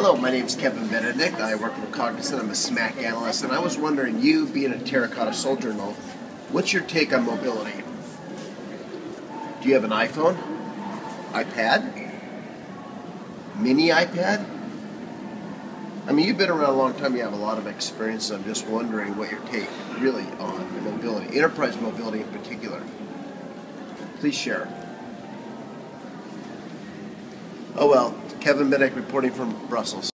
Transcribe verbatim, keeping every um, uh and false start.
Hello, my name is Kevin Benedict. I work for Cognizant. I'm a SMAC analyst, and I was wondering, you being a Terra-cotta soldier and all, what's your take on mobility? Do you have an iPhone? iPad? Mini iPad? I mean, you've been around a long time. You have a lot of experience. I'm just wondering what your take really on mobility, enterprise mobility in particular. Please share. Oh well, Kevin Benedict reporting from Brussels.